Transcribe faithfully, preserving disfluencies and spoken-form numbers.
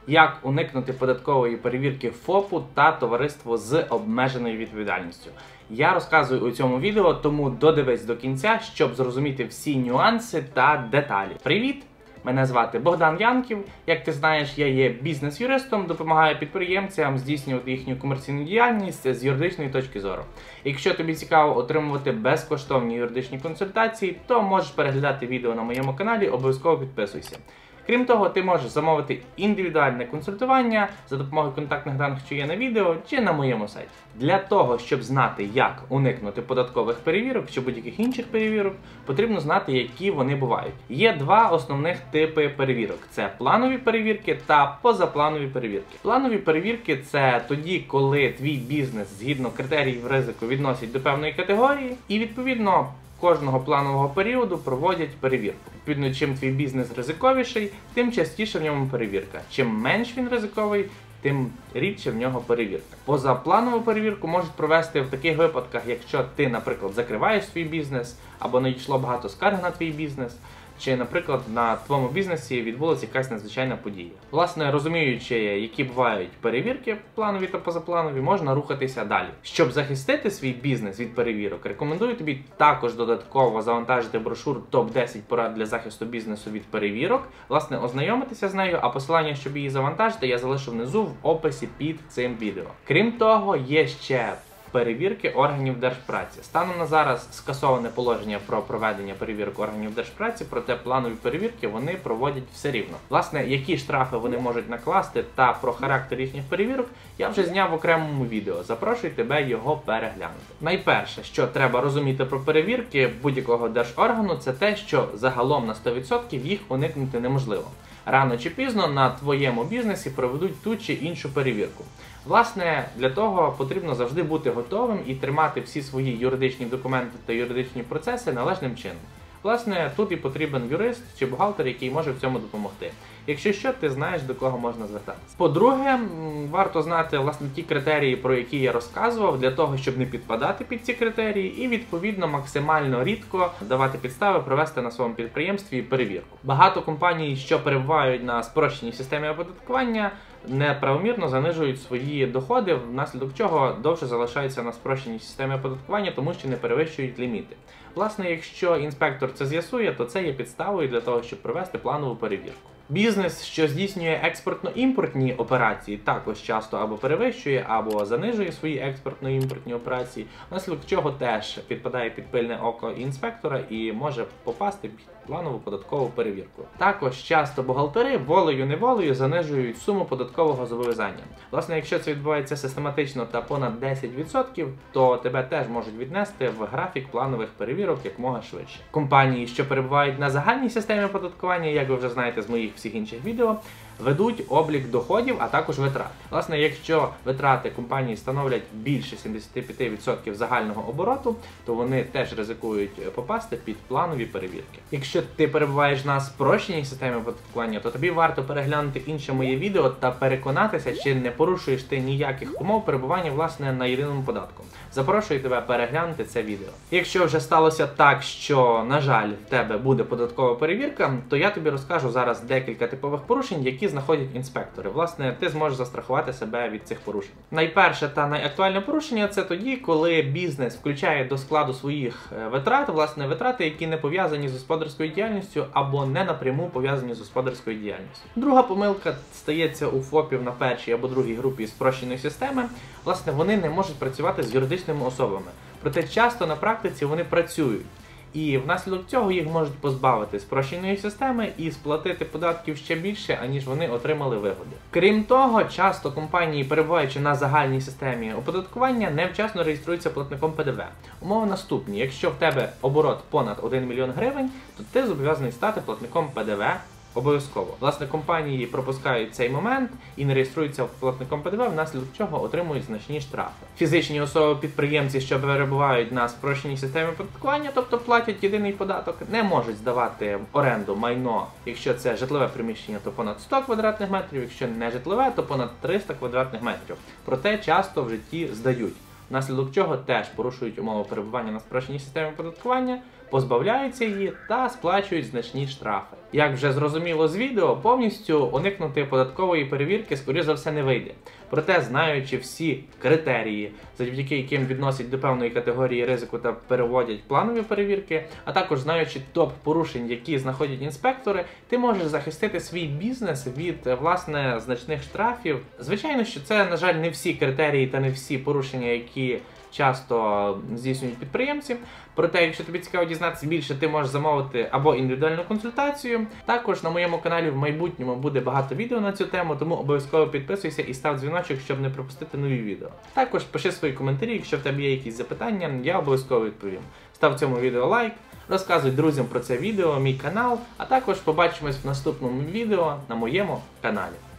Як уникнути податкової перевірки ФОПу та товариству з обмеженою відповідальністю. Я розказую у цьому відео, тому додивись до кінця, щоб зрозуміти всі нюанси та деталі. Привіт! Мене звати Богдан Янків. Як ти знаєш, я є бізнес-юристом, допомагаю підприємцям здійснювати їхню комерційну діяльність з юридичної точки зору. Якщо тобі цікаво отримувати безкоштовні юридичні консультації, то можеш переглядати відео на моєму каналі, обов'язково підписуйся. Крім того, ти можеш замовити індивідуальне консультування за допомогою контактних даних, що є на відео, чи на моєму сайті. Для того, щоб знати, як уникнути податкових перевірок чи будь-яких інших перевірок, потрібно знати, які вони бувають. Є два основних типи перевірок. Це планові перевірки та позапланові перевірки. Планові перевірки – це тоді, коли твій бізнес згідно критеріїв ризику відносять до певної категорії і, відповідно, кожного планового періоду проводять перевірку. Відповідно, чим твій бізнес ризиковіший, тим частіше в ньому перевірка. Чим менш він ризиковий, тим рідше в нього перевірка. Позапланову перевірку можуть провести в таких випадках, якщо ти, наприклад, закриваєш свій бізнес, або надійшло багато скарг на твій бізнес, чи, наприклад, на твоєму бізнесі відбулася якась надзвичайна подія. Власне, розуміючи, які бувають перевірки, планові та позапланові, можна рухатися далі. Щоб захистити свій бізнес від перевірок, рекомендую тобі також додатково завантажити брошуру топ десять порад для захисту бізнесу від перевірок, власне, ознайомитися з нею, а посилання, щоб її завантажити, я залишу внизу в описі під цим відео. Крім того, є ще перевірки органів держпраці. Станом на зараз скасоване положення про проведення перевірок органів держпраці, проте планові перевірки вони проводять все рівно. Власне, які штрафи вони можуть накласти та про характер їхніх перевірок я вже зняв в окремому відео. Запрошую тебе його переглянути. Найперше, що треба розуміти про перевірки будь-якого держоргану, це те, що загалом на сто відсотків їх уникнути неможливо. Рано чи пізно на твоєму бізнесі проведуть ту чи іншу перевірку. Власне, для того потрібно завжди бути готовим і тримати всі свої юридичні документи та юридичні процеси належним чином. Власне, тут і потрібен юрист чи бухгалтер, який може в цьому допомогти. Якщо що, ти знаєш, до кого можна звертатися. По-друге, варто знати, власне, ті критерії, про які я розказував, для того, щоб не підпадати під ці критерії і, відповідно, максимально рідко давати підстави провести на своєму підприємстві перевірку. Багато компаній, що перебувають на спрощеній системі оподаткування, неправомірно занижують свої доходи, внаслідок чого довше залишаються на спрощеній системі оподаткування, тому що не перевищують ліміти. Власне, якщо інспектор це з'ясує, то це є підставою для того, щоб провести планову перевірку. Бізнес, що здійснює експортно-імпортні операції, також часто або перевищує, або занижує свої експортно-імпортні операції, внаслідок чого теж підпадає під пильне око інспектора і може попасти під планову податкову перевірку. Також часто бухгалтери волею-неволею занижують суму податкового зобов'язання. Власне, якщо це відбувається систематично та понад десять відсотків, то тебе теж можуть віднести в графік планових перевірок якомога швидше. Компанії, що перебувають на загальній системі оподаткування, як ви вже знаєте з моїх всіх інших відео, ведуть облік доходів, а також витрат. Власне, якщо витрати компанії становлять більше сімдесят п'ять відсотків загального обороту, то вони теж ризикують попасти під планові перевірки. Якщо ти перебуваєш на спрощеній системі оподаткування, то тобі варто переглянути інше моє відео та переконатися, чи не порушуєш ти ніяких умов перебування, власне, на єдиному податку. Запрошую тебе переглянути це відео. Якщо вже сталося так, що, на жаль, в тебе буде податкова перевірка, то я тобі розкажу зараз декілька типових порушень, які знаходять інспектори. Власне, ти зможеш застрахувати себе від цих порушень. Найперше та найактуальне порушення – це тоді, коли бізнес включає до складу своїх витрат, власне, витрати, які не пов'язані з господарською діяльністю або не напряму пов'язані з господарською діяльністю. Друга помилка стається у ФОПів на першій або другій групі спрощеної системи. Власне, вони не можуть працювати з юридичними особами. Проте часто на практиці вони працюють. І внаслідок цього їх можуть позбавити спрощеної системи і сплатити податків ще більше, аніж вони отримали вигоди. Крім того, часто компанії, перебуваючи на загальній системі оподаткування, невчасно реєструються платником Пе Де Ве. Умови наступні. Якщо в тебе оборот понад один мільйон гривень, то ти зобов'язаний стати платником Пе Де Ве обов'язково. Власне, компанії пропускають цей момент і не реєструються платником Пе Де Ве, внаслідок чого отримують значні штрафи. Фізичні особи-підприємці, що перебувають на спрощеній системі оподаткування, тобто платять єдиний податок, не можуть здавати в оренду майно, якщо це житлове приміщення, то понад сто квадратних метрів, якщо не житлове, то понад триста квадратних метрів. Проте часто в житті здають. Внаслідок чого теж порушують умови перебування на спрощеній системі оподаткування, позбавляються її та сплачують значні штрафи. Як вже зрозуміло з відео, повністю уникнути податкової перевірки, скоріш за все, не вийде. Проте, знаючи всі критерії, завдяки яким відносять до певної категорії ризику та переводять планові перевірки, а також знаючи топ порушень, які знаходять інспектори, ти можеш захистити свій бізнес від, власне, значних штрафів. Звичайно, що це, на жаль, не всі критерії та не всі порушення, які часто здійснюють підприємці. Проте, якщо тобі цікаво дізнатися більше, ти можеш замовити або індивідуальну консультацію. Також на моєму каналі в майбутньому буде багато відео на цю тему, тому обов'язково підписуйся і став дзвіночок, щоб не пропустити нові відео. Також пиши свої коментарі, якщо в тебе є якісь запитання, я обов'язково відповім. Став цьому відео лайк, розказуй друзям про це відео, мій канал, а також побачимось в наступному відео на моєму каналі.